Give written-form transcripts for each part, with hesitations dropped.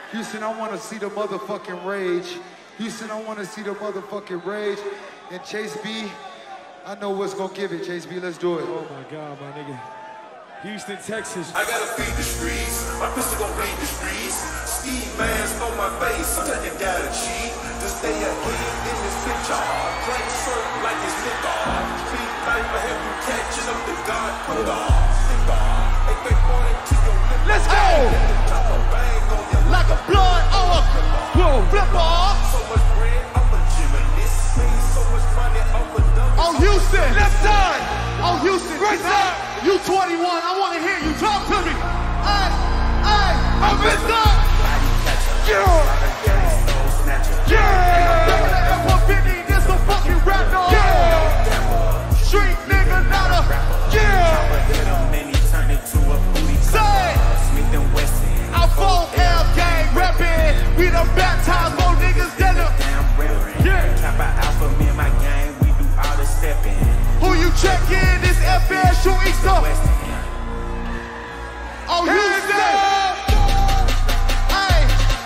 Houston, I want to see the motherfucking rage. Houston, I want to see the motherfucking rage. And Chase B, I know what's gonna give it. Chase B, let's do it. Oh my God, my nigga. Houston, Texas. I gotta feed the streets. My pistol gon' raid the streets. Ski mask on my face. Sometimes you gotta cheat to stay ahead in this picture. Drink syrup like it's liquor. Big knife, I have you catching up the God put off. Hey, big boy, to your lip. Let's go! Like a blood or a flipper. So much bread, I'm a gymnast. So much money, I'm a dumb. On Houston, left side. On Houston, right side. You 21, I want to hear you. Talk to me. Hey, I'm Mr. Yeah. Yeah. F-150, this a fucking rap dog. Yeah. Street nigga, not a. Yeah. Say. Our phone L gang reppin'. We done baptized more niggas than the. Yeah. Alpha, me and my gang, we do all the stepping. Who you checkin'? This FSU Easter. Oh, Houston! Hey.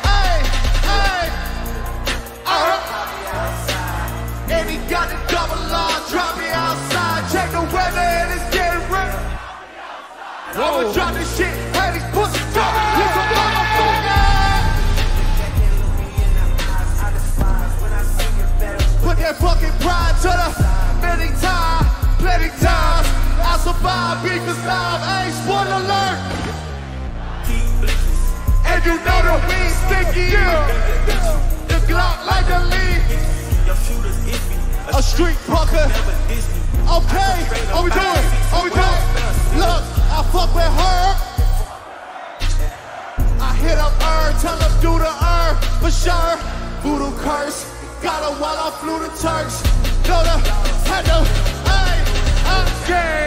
And he got the double R, drop me outside. Check the weather and it's getting real. I'ma drop this shit, hey, these pussy talk. This a motherfucker. Put that fucking pride to the plenty times. I survive because I'm a spoiler alert. And you know the weed sticky. The Glock like the lead. A street pucker. Okay, what we doing? Look, I fuck with her. I hit up her, tell her do the for sure. Voodoo curse, got her while I flew the Turks. Know the, had the, hey, yeah.